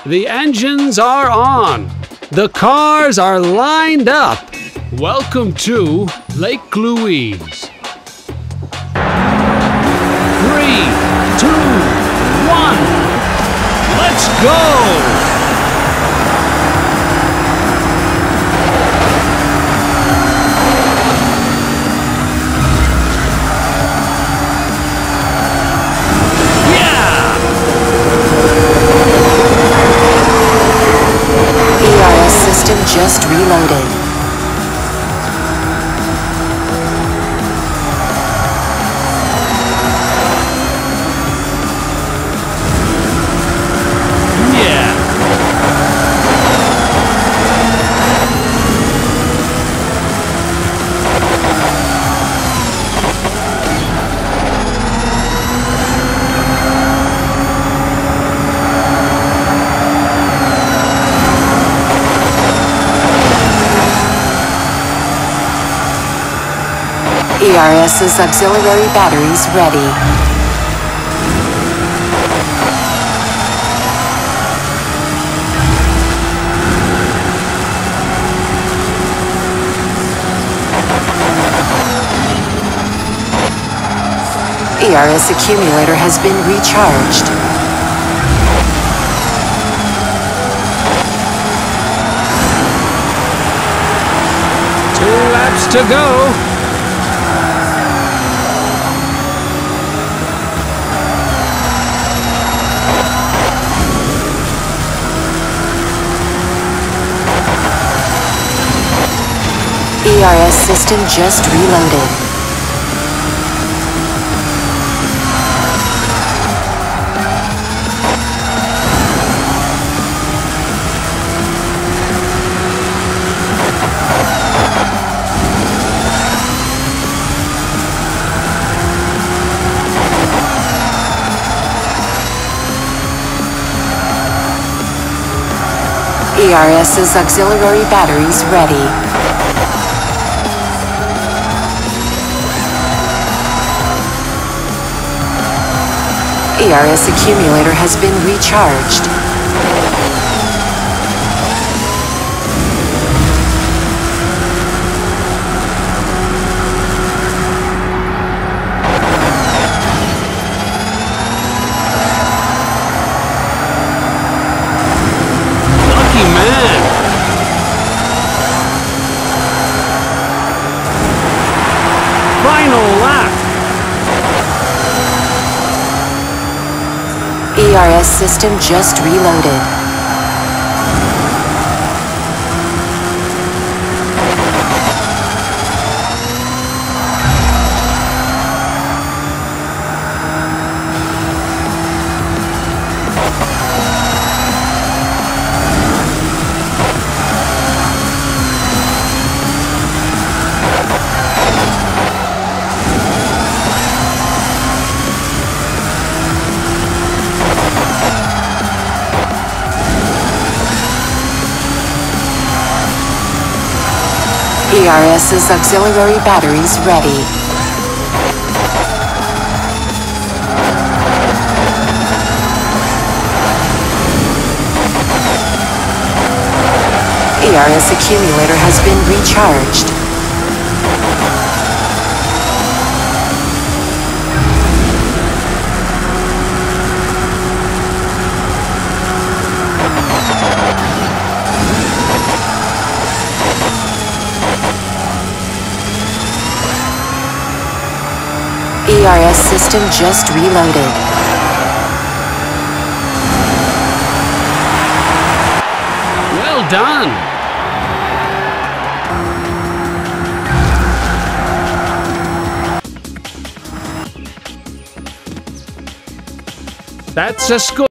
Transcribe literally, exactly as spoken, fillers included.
The engines are on. The cars are lined up. Welcome to Lake Louise. Three, two, one. Let's go! Just reloaded. Yeah. ERS's auxiliary batteries ready. E R S accumulator has been recharged. Two laps to go. E R S system just reloaded. ERS's auxiliary batteries ready. E R S accumulator has been recharged. Lucky man. Final lap. E R S system just reloaded. ERS's auxiliary batteries ready. E R S accumulator has been recharged. E R S system just reloaded. Well done. That's a score.